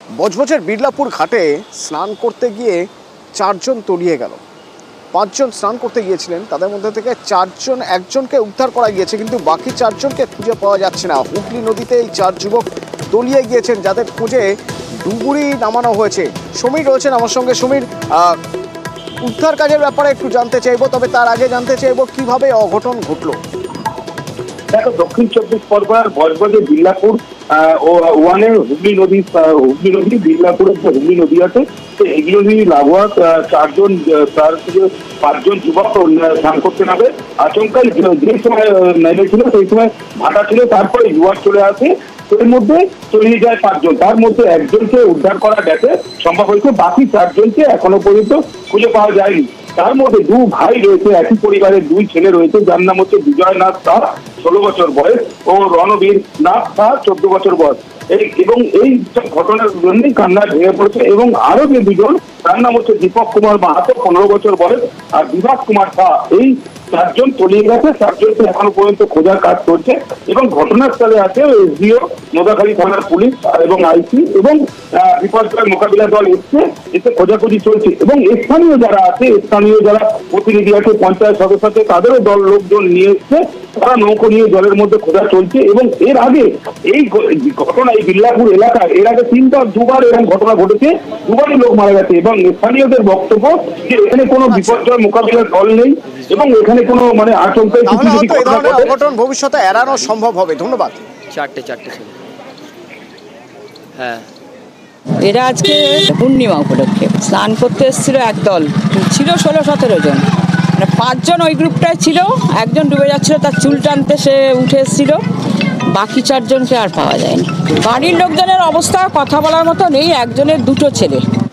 বজবজের বিড়লাপুর ঘাটে স্নান করতে গিয়ে 4 জন তলিয়ে গেল। 5 জন স্নান করতে গিয়েছিলেন, তাদের মধ্যে থেকে 4 জন, একজনকে উদ্ধার করা গিয়েছে, কিন্তু বাকি 4 জনকে খুঁজে পাওয়া যাচ্ছে না। হুগলি নদীতে এই 4 যুবক তলিয়ে গিয়েছেন, যাদের খুঁজে ডুবুরি নামানো হয়েছে। সমীর রয়েছেন আমার সঙ্গে। সমীর, উদ্ধার কাজের ব্যাপারে একটু জানতে চাইবো, তবে তার আগে জানতে চাইবো কিভাবে অঘটন ঘটলো। দেখো, দক্ষিণ 24 পরগনার বজবজের বিড়লাপুর ওয়ানে হুগলি নদী বিড়লাপুরের যে হুগলি নদী আছে, হুগলি নদী লাগোয়া 4 জন, 5 জন যুবক স্নান করতে নামে। আচমকাই যে সময় নেমেছিল সেই সময় ভাটা ছিল, তারপরে জোয়ার চলে আসে, এর মধ্যে তলিয়ে যায় 5 জন। তার মধ্যে একজনকে উদ্ধার করা গেছে, সম্ভব হয়েছে। বাকি 4 জনকে এখনো পর্যন্ত খুঁজে পাওয়া যায়নি। তার মধ্যে 2 ভাই রয়েছে, একই পরিবারের 2 ছেলে রয়েছে, যার নাম হচ্ছে বিজয় নাথ শাহ, 16 বছর বয়স, ও রণবীর নাথ শাহ, 14 বছর বয়স। এবং এই ঘটনার জন্যই কান্না ভেঙে পড়েছে। এবং আরো যে 2 জন, তার নাম হচ্ছে দীপক কুমার মাহাতো, 15 বছর বয়স, আর বিভাস কুমার শাহ। এই 4 জন তলিয়ে গেছে। 4 জনকে এখনো পর্যন্ত খোঁজার কাজ চলছে এবং ঘটনাস্থলে আছে এসডিও, নোদাখালী থানার পুলিশ এবং আইসি এবং বিপর্যয় মোকাবিলা দল এসে খোঁজাখুঁজি চলছে। এবং স্থানীয় যারা আছে, স্থানীয় যারা প্রতিনিধি আছে, পঞ্চায়েত সদস্য আছে, তাদেরও দল লোকজন নিয়ে এসছে, তারা নৌকো নিয়ে জলের মধ্যে খোঁজা চলছে। এবং এর আগে এই ঘটনা, এই বিড়লাপুর এলাকায় এর আগে 2বার এরকম ঘটনা ঘটেছে, 2বারই লোক মারা গেছে। এবং স্থানীয়দের বক্তব্য যে এখানে কোনো বিপর্যয় মোকাবিলার দল নেই এবং এখানে কোনো আচমকাই অঘটন ভবিষ্যতে এড়ানো সম্ভব হবে। ধন্যবাদ। 4টে ছিল। হ্যাঁ, এরা আজকে পূর্ণিমা উপলক্ষে স্নান করতে এসেছিল। একদল ছিল 16-17 জন, 5 জন ওই গ্রুপটায় ছিল। একজন ডুবে যাচ্ছিল, তার চুল টানতে সে উঠে এসেছিল। বাকি 4 জনকে আর পাওয়া যায়নি। বাড়ির লোকজনের অবস্থা কথা বলার মতো নেই। একজনের 2টো ছেলে,